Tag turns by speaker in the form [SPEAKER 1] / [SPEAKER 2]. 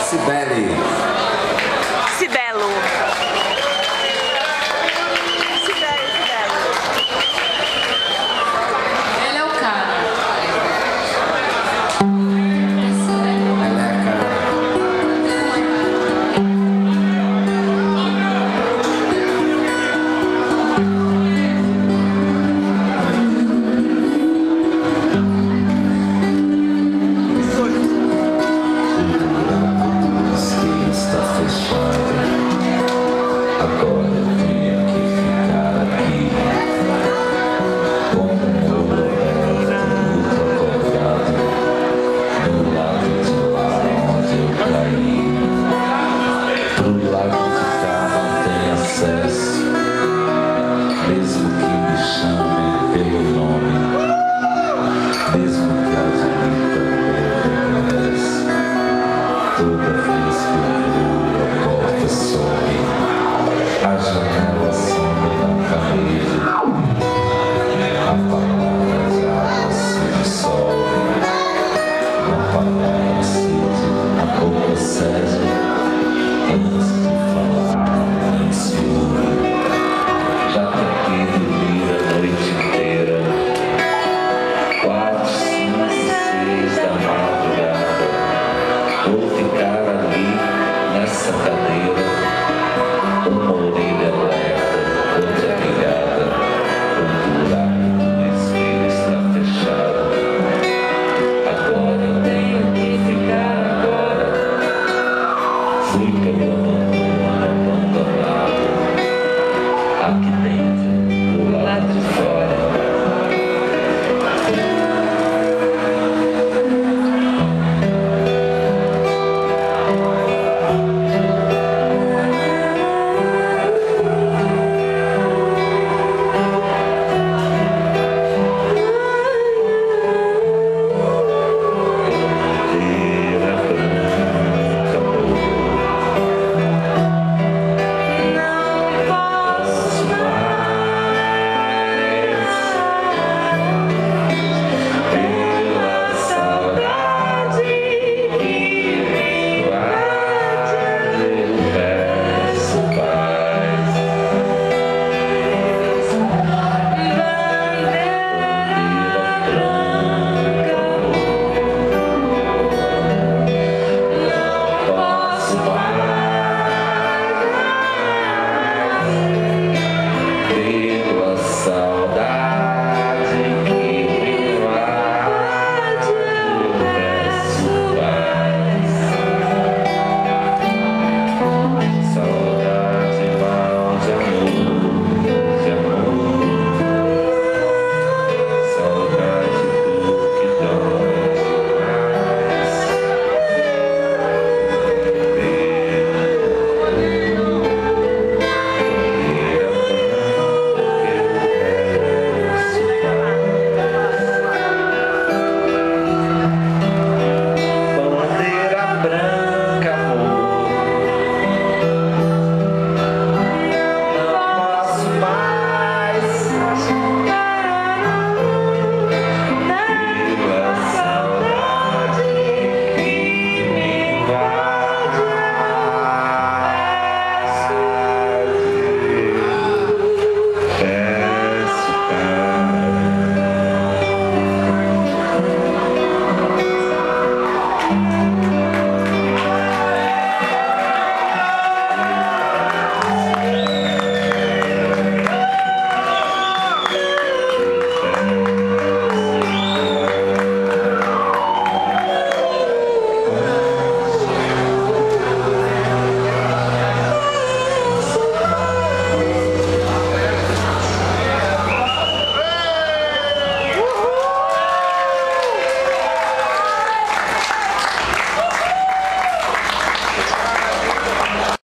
[SPEAKER 1] Cibele.
[SPEAKER 2] Cibelo.
[SPEAKER 3] Ele é o cara.
[SPEAKER 1] Ela é a cara.
[SPEAKER 4] Está fechado. Agora eu tenho que ficar aqui. Como um Roberto, muito acordado, no lado de lá onde eu caí. Pro lado de cá não tem acesso, mesmo que me chamem pelo nome, mesmo que admita meu regresso. Toda vez que eu vou, a porta some, a janela some na parede, a palavra já se dissolve, na palavra sede, a boca cede, antes